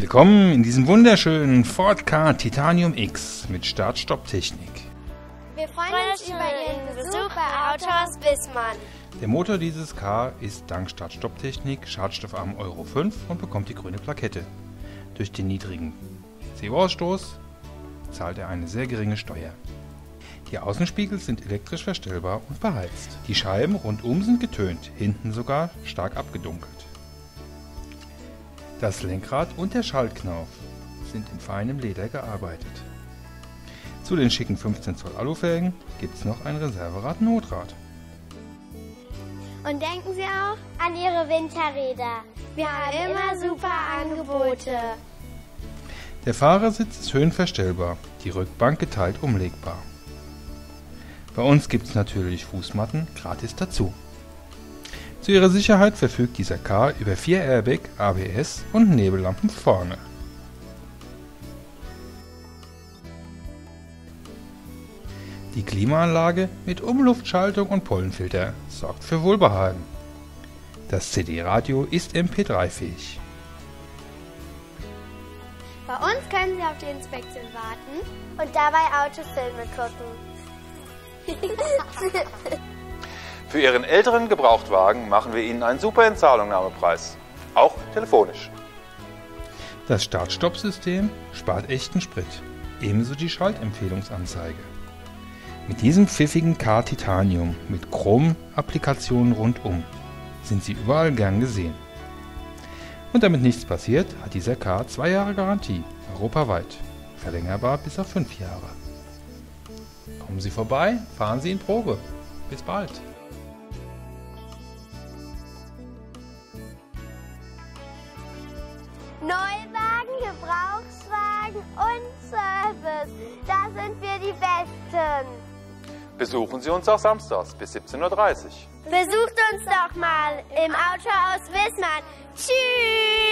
Willkommen in diesem wunderschönen Ford Ka Titanium X mit Start-Stopp-Technik. Wir freuen uns über Ihren Besuch bei Autohaus Wissmann. Der Motor dieses Ka ist dank Start-Stopp-Technik schadstoffarm Euro 5 und bekommt die grüne Plakette. Durch den niedrigen CO-Ausstoß zahlt er eine sehr geringe Steuer. Die Außenspiegel sind elektrisch verstellbar und beheizt. Die Scheiben rundum sind getönt, hinten sogar stark abgedunkelt. Das Lenkrad und der Schaltknauf sind in feinem Leder gearbeitet. Zu den schicken 15 Zoll Alufelgen gibt es noch ein Reserverad-Notrad. Und denken Sie auch an Ihre Winterräder. Wir haben immer super Angebote. Der Fahrersitz ist höhenverstellbar, die Rückbank geteilt umlegbar. Bei uns gibt es natürlich Fußmatten gratis dazu. Zu ihrer Sicherheit verfügt dieser Ka über 4 Airbag, ABS und Nebellampen vorne. Die Klimaanlage mit Umluftschaltung und Pollenfilter sorgt für Wohlbehagen. Das CD-Radio ist MP3-fähig. Bei uns können Sie auf die Inspektion warten und dabei Autofilme gucken. Für Ihren älteren Gebrauchtwagen machen wir Ihnen einen super Entzahlungnahmepreis, auch telefonisch. Das Start-Stopp-System spart echten Sprit, ebenso die Schaltempfehlungsanzeige. Mit diesem pfiffigen Ka Titanium mit Chrom-Applikationen rundum sind Sie überall gern gesehen. Und damit nichts passiert, hat dieser Ka 2 Jahre Garantie, europaweit, verlängerbar bis auf 5 Jahre. Kommen Sie vorbei, fahren Sie in Probe. Bis bald. Neuwagen, Gebrauchswagen und Service. Da sind wir die Besten. Besuchen Sie uns auch samstags bis 17:30 Uhr. Besucht uns doch mal im Autohaus Wissmann. Tschüss!